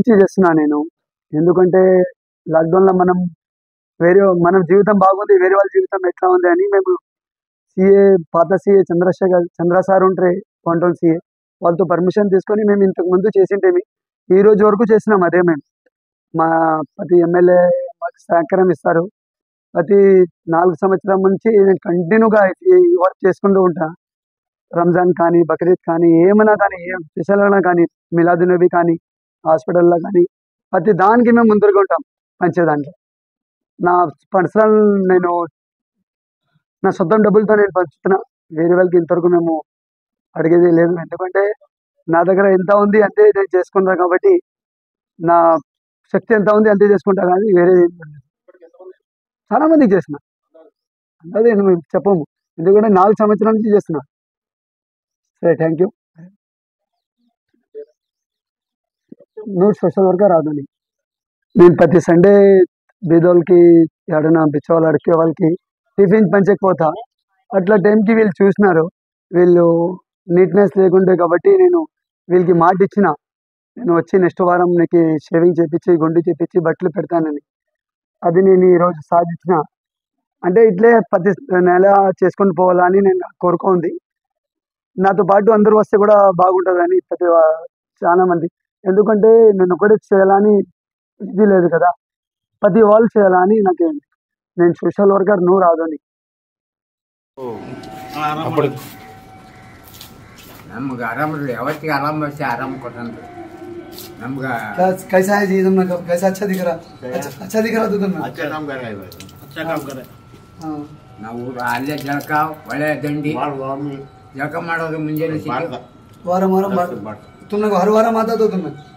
నుంచి చేస్తున్నా నేను. ఎందుకంటే లాక్డౌన్లో మనం జీవితం బాగుంది, వేరే వాళ్ళ జీవితం ఎట్లా ఉంది అని మేము పాత సీఏ చంద్ర సార్ ఉంటే క్వాంటమ్ సీఏ వాళ్ళతో పర్మిషన్ తీసుకొని మేము ఇంతకు ముందు చేసింటేమి ఈ రోజు వరకు చేసినాం. అదే మేము మా ప్రతి ఎమ్మెల్యే మాకు సహకారం ఇస్తారు. ప్రతి 4 సంవత్సరాల నుంచి నేను కంటిన్యూగా ఈ వర్క్ చేసుకుంటూ ఉంటా. రంజాన్ కానీ, బక్రీద్ కానీ, ఏమైనా కానీ, ఏం స్పెషల్ అయినా కానీ, మిలాదు నబీ కానీ, హాస్పిటల్లో కానీ ప్రతి దానికి మేము ముందరగా ఉంటాం పంచేదాంట్లో. నా పర్సనల్ నేను నా సొంతం డబ్బులతో నేను పంచుతున్నా. వేరే వాళ్ళకి ఇంతవరకు మేము అడిగేది లేదు. ఎందుకంటే నా దగ్గర ఎంత ఉంది అంతే నేను చేసుకుంటా కాబట్టి, నా శక్తి ఎంత ఉంది అంతే చేసుకుంటా కానీ వేరేది ఏం లేదు. చాలా మందికి చేసిన. అదే మేము చెప్పము. ఎందుకంటే 4 సంవత్సరాల నుంచి చేస్తున్నా. సరే, థ్యాంక్ యూ. నువ్వు స్పెషల్ వర్క్ రాదు నీకు. నేను ప్రతి సండే బీదోళ్ళకి ఎవరైనా బిచ్చవాళ్ళు అడిగే వాళ్ళకి టిఫిన్ పంచకపోతా. అట్లా టైంకి వీళ్ళు చూసినారు, వీళ్ళు నీట్నెస్ లేకుండే కాబట్టి నేను వీళ్ళకి మాట ఇచ్చిన, నేను వచ్చి నెక్స్ట్ వారం నీకు షేవింగ్ చేపించి గుండు చేపించి బట్టలు పెడతానని. అది నేను ఈరోజు సాధించిన. అంటే ఇట్లే ప్రతి నెల చేసుకొని పోవాలని నేను కోరుకో ఉంది. నాతో పాటు అందరూ వస్తే కూడా బాగుంటుందని చాలా మంది. ఎందుకంటే నేను ఒకటే చేయాలని ఇది లేదు కదా, ప్రతి వాళ్ళు చేయాలని నాకేంటి. నేను సోషల్ వర్కర్, నువ్వు రాదు అని. ಅప్పుడు ನಮ್ಗೆ ಆರಾಮ ಯಾವತ್ತಿಗೆ ಆರಾಮ ಬರ್ತೇ ಆರಾಮ ಕೊಟ್ಟಂತ ನಮ್ಗೆ कैसा है जी तुमने, कैसा अच्छा दिख रहा? अच्छा दिख रहा तो तुमने? अच्छा काम कर रहा है भाई, अच्छा काम कर रहा है। हाँ, ನಾವು ಅಲ್ಲೇ ಜಳಕ ಒಳ್ಳೆ ದಂಡಿ ಜಳಕ ಮಾಡೋದು ಮುಂಜಾನೆ वारम वारम तुमने हर वारम आता तो तुम्हें